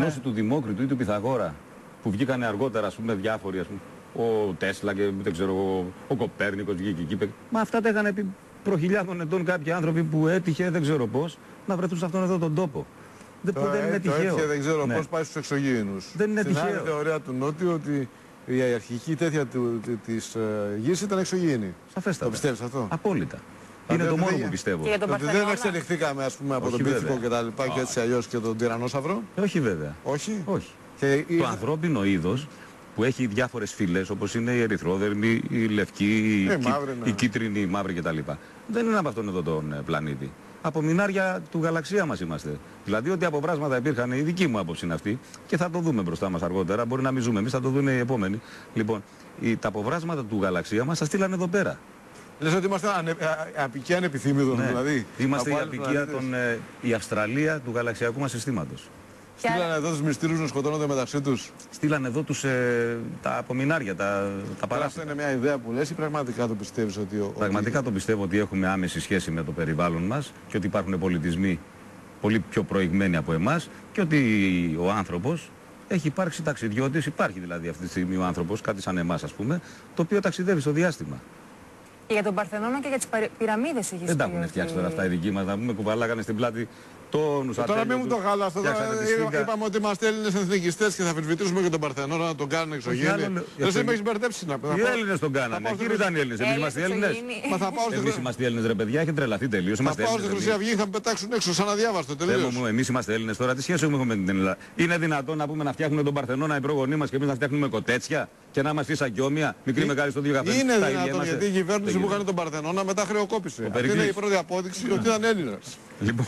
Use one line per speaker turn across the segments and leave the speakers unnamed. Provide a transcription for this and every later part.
Γνώση του Δημόκριτου ή του Πυθαγόρα που βγήκανε αργότερα, ας πούμε, διάφοροι, ας πούμε, ο Τέσλα και δεν ξέρω, ο Κοπέρνικος βγήκε εκεί. Μα αυτά τα είχαν επί προχιλιάδων ετών κάποιοι άνθρωποι που έτυχε, δεν ξέρω πώς, να βρεθούν σε αυτόν εδώ τον τόπο. Δεν είναι τυχαίο.
Δεν ξέρω πώς πάει στους εξωγήινους.
Δεν είναι τυχαίο.
Στην άλλη θεωρία του Νότιου ότι η αρχική τέτοια της γης ήταν εξωγήινη.
Σαφέστατα.
Το πιστεύεις αυτό?
Απόλυτα. Είναι το μόνο που πιστεύω.
Ότι δεν εξελιχθήκαμε, ας πούμε, από τον Πίθηκο και τα λοιπά και έτσι αλλιώς και τον τυραννόσαυρο.
Όχι βέβαια.
Όχι.
Το ανθρώπινο είδος που έχει διάφορες φυλές, όπως είναι η ερυθρόδερμη, η λευκή, η κίτρινη, η μαύρη κτλ. Δεν είναι από αυτόν εδώ τον πλανήτη. Από μηνάρια του γαλαξία μας είμαστε. Δηλαδή ότι από βράσματα υπήρχαν, η δική μου άποψη είναι αυτή, και θα το δούμε μπροστά μας αργότερα. Μπορεί να μην ζούμε εμείς, θα το δουν οι επόμενοι. Λοιπόν, τα αποβράσματα του γαλαξία μας τα στείλανε εδώ πέρα.
Λες ότι είμαστε απικία ανεπιθύμητων,
ναι.
Δηλαδή.
Είμαστε η απικία η Αυστραλία του γαλαξιακού μας συστήματος.
Στείλανε εδώ τους μυστήρους να σκοτώνονται μεταξύ τους.
Στείλανε εδώ τα απομεινάρια, τα παράσιτα.
Αυτό είναι μια ιδέα που λες ή πραγματικά το πιστεύεις ότι...
Πραγματικά το πιστεύω ότι έχουμε άμεση σχέση με το περιβάλλον μας και ότι υπάρχουν πολιτισμοί πολύ πιο προηγμένοι από εμάς και ότι ο άνθρωπος έχει υπάρξει ταξιδιώτης, υπάρχει δηλαδή αυτή τη στιγμή ο άνθρωπος, κάτι σαν εμάς ας πούμε, το οποίο ταξιδεύει στο διάστημα.
Και για τον Παρθενώνα και για τις πυραμίδες έχεις πει.
Δεν τα έχουν φτιάξει τώρα αυτά οι δικοί μας, να πούμε κουβαλάγανε στην πλάτη τόνους ατέλειωτους.
Τώρα μην μου το χάλασε, είπαμε ότι είμαστε Έλληνες εθνικιστές και θα αμφισβητήσουμε και τον Παρθενώνα να τον κάνουν εξωγήινη. Εσύ με έχεις μπερδέψει να πει.
Οι Έλληνες τον κάνανε, κύριοι ήταν οι Έλληνες, εμείς είμαστε οι Έλληνες. Εμείς είμαστε οι Έλληνες ρε παιδιά, έχετε τρελαθεί τελείως.
Θα πάω στη Χρυσή Αυγή, θα με πετάξουν έξω σαν αδιάβαστο τελείως.
Εμείς είμαστε Έλληνες τώρα, τι σχέση έχουμε με την Ελλάδα? Είναι δυνατόν να πούμε να φτιάχνουμε τον Παρθενώνα οι προγονείς μας και εμείς να φτιάχνουμε κοτέτσια και να είμαστε σακιόμια, μικρή μεγάλη στο δύο καφέ?
Είναι δυνατόν, γιατί η κυβέρνηση που κάνει τον Παρθενώνα μετά χρεοκόπησε. Αυτή είναι η πρώτη απόδειξη ότι ήταν Έλληνας.
Λοιπόν,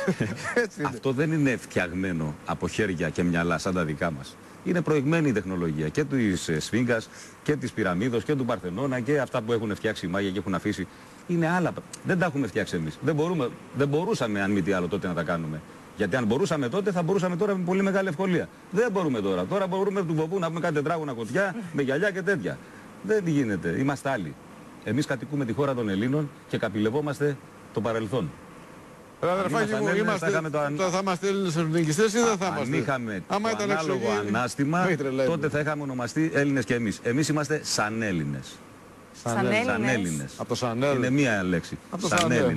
αυτό δεν είναι φτιαγμένο από χέρια και μυαλά σαν τα δικά μας. Είναι προηγμένη η τεχνολογία και της Σφίγγας και της Πυραμίδος και του Παρθενώνα και αυτά που έχουν φτιάξει οι Μάγια και έχουν αφήσει. Είναι άλλα. Δεν τα έχουμε φτιάξει εμείς. Δεν μπορούσαμε, αν μη τι άλλο, τότε να τα κάνουμε. Γιατί αν μπορούσαμε τότε, θα μπορούσαμε τώρα με πολύ μεγάλη ευκολία. Δεν μπορούμε τώρα. Τώρα μπορούμε του βοβού να πούμε κάτι τετράγωνα κοτιά με γυαλιά και τέτοια. Δεν γίνεται. Είμαστε άλλοι. Εμείς κατοικούμε τη χώρα των Ελλήνων και καπηλευόμαστε το παρελθόν.
Αδερφάκι μου, θα είμαστε Έλληνες εθνικιστές ή δεν θα είμαστε?
Αν είχαμε το ανάλογο ανάστημα, τότε θα είχαμε ονομαστεί Έλληνες και εμείς. Εμείς είμαστε σαν Έλληνες.
Σαν
Έλληνες.
Από το Σανέλ.
Είναι μία λέξη.
Από το
σαν Έλληνες.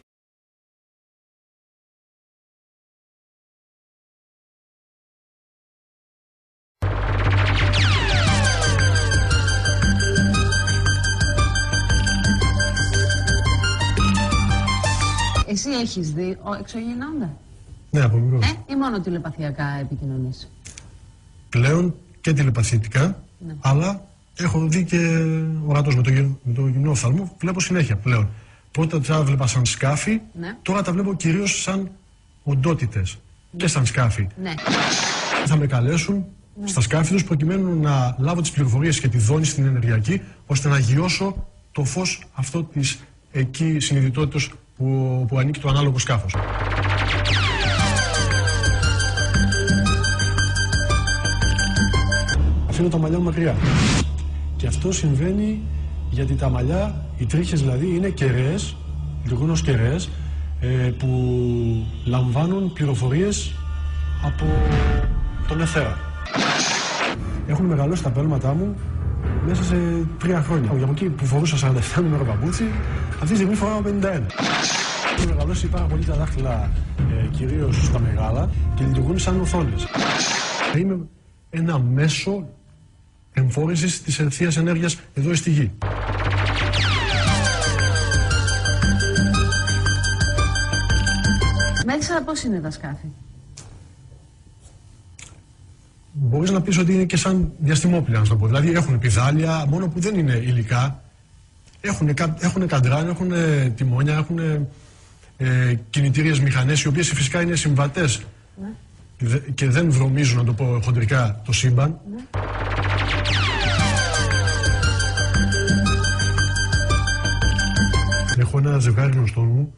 Εσύ έχεις δει εξωγήινοντα?
Ναι, από μικρός.
Ή μόνο τηλεπαθειακά επικοινωνείς?
Πλέον και τηλεπαθητικά, ναι. Αλλά έχω δει και ορατός με το γυμνό οφθαλμό. Βλέπω συνέχεια πλέον. Πρώτα τα βλέπα σαν σκάφη, ναι. Τώρα τα βλέπω κυρίως σαν οντότητες, ναι. Και σαν σκάφη.
Ναι.
Θα με καλέσουν, ναι. Στα σκάφη τους προκειμένου να λάβω τις πληροφορίες και τη δόνη στην ενεργειακή, ώστε να γιώσω το φως αυτό της εκεί συνειδητότητας που ανήκει το ανάλογο σκάφος. Αφήνω τα μαλλιά μου μακριά. Και αυτό συμβαίνει γιατί τα μαλλιά, οι τρίχες δηλαδή, είναι κεραίες, λειτουργούν ως κεραίες, που λαμβάνουν πληροφορίες από τον εθέρα. Έχουν μεγαλώσει τα πέλματά μου μέσα σε 3 χρόνια. Από εκεί που φορούσα 47 νούμερο παπούτσι, αυτή τη στιγμή φοράω 51. Έχουν μεγαλώσει πάρα πολύ τα δάχτυλα, κυρίως στα μεγάλα, και λειτουργούν σαν οθόνες. Είμαι ένα μέσο εμφόρησης της θείας ενέργειας εδώ στη γη.
Μέσα πώς είναι τα σκάφη?
Μπορείς να πεις ότι είναι και σαν διαστημόπλια, να σου το πω. Δηλαδή έχουν πηδάλια, μόνο που δεν είναι υλικά. Έχουν καντράν, έχουν τιμόνια, έχουν κινητήριες μηχανές, οι οποίες φυσικά είναι συμβατές, ναι. Και δεν βρωμίζουν, να το πω χοντρικά, το σύμπαν. Ναι. Έχω ένα ζευγάρι γνωστό μου,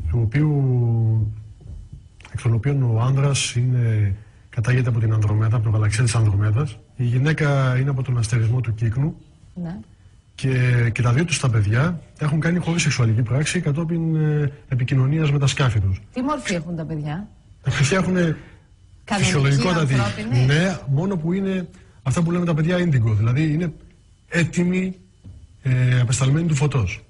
εκ των οποίων ο άνδρας κατάγεται από την Ανδρομέδα, από το γαλαξία της Ανδρομέδας. Η γυναίκα είναι από τον αστερισμό του Κύκνου. Ναι. Και τα δύο τους τα παιδιά τα έχουν κάνει χωρίς σεξουαλική πράξη, κατόπιν επικοινωνίας με τα σκάφη τους.
Τι μορφή έχουν τα παιδιά?
Τα παιδιά έχουν φυσιολογικότατη. Ναι, μόνο που είναι αυτά που λέμε τα παιδιά indigo. Δηλαδή είναι έτοιμοι απεσταλμένοι του φωτός.